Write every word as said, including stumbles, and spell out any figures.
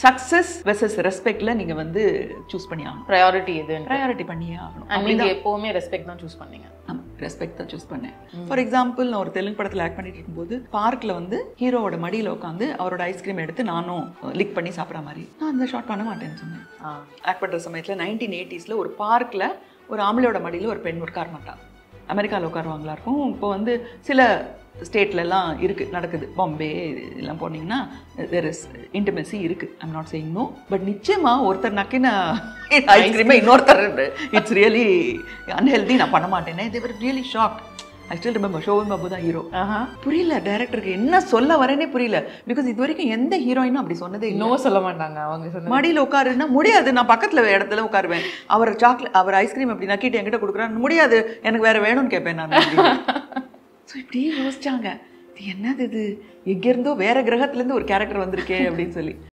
Success versus ரெஸ்பெக்ட்ல நீங்க வந்து choose பண்ணி ஆகணும். ப்ரையாரிட்டி எது? ப்ரையாரிட்டி பண்ணியே ஆகணும். நீங்க எப்பவுமே ரெஸ்பெக்ட் தான் சூஸ் பண்ணீங்க? ஆமா, ரெஸ்பெக்ட் தான் சூஸ் பண்ணேன். ஃபார் எக்ஸாம்பிள், நான் ஒரு தெலுங்கு படத்தில் ஆக்ட் பண்ணிட்டு இருக்கும்போது பார்க்கில் வந்து ஹீரோவோட மடியில் உட்காந்து அவரோட ஐஸ்கிரீம் எடுத்து நானும் லிக் பண்ணி சாப்பிட்ற மாதிரி நான் அந்த ஷார்ட் பண்ண மாட்டேன்னு சொன்னேன். ஆக்ட் பண்ணுற சமயத்தில் நைன்டீன் எயிட்டிஸில் ஒரு பார்க்கில் ஒரு ஆம்பளையோட மடியில் ஒரு பெண் உட்கார மாட்டான். அமெரிக்காவில் உட்காருவாங்களா இருக்கும். இப்போ வந்து சில ஸ்டேட்லலாம் இருக்குது, நடக்குது. பாம்பே எல்லாம் போனீங்கன்னா தேர் இஸ் இன்டிமெசி இருக்குது. I'm not saying no, but நிச்சயமாக ஒருத்தர் நக்கின ஐஸ்கிரீமை இன்னொருத்தர் இட்ஸ் ரியலி அன்ஹெல்தி, நான் பண்ண மாட்டேனே. They really shock. I still remember Shovan Babu தான் ஹீரோ. புரியல டைரக்டருக்கு என்ன சொல்ல வரேனே புரியல. பிகாஸ் இது வரைக்கும் எந்த ஹீரோயினும் அப்படி சொன்னதே நோ சொல்ல மாட்டாங்க. அவங்க மடியில் உட்காருன்னா முடியாது, நான் பக்கத்தில் இடத்துல உட்காருவேன். அவர் சாக்லேட் அவர் ஐஸ்கிரீம் அப்படி நக்கிட்டு என்கிட்ட கொடுக்குறான்னு முடியாது, எனக்கு வேற வேணும்னு கேட்பேன் நான். ஸோ இப்படியே யோசிச்சாங்க, இது என்னது, இது எங்கேருந்தோ வேற கிரகத்துலேருந்து ஒரு கேரக்டர் வந்திருக்கே அப்படின்னு சொல்லி.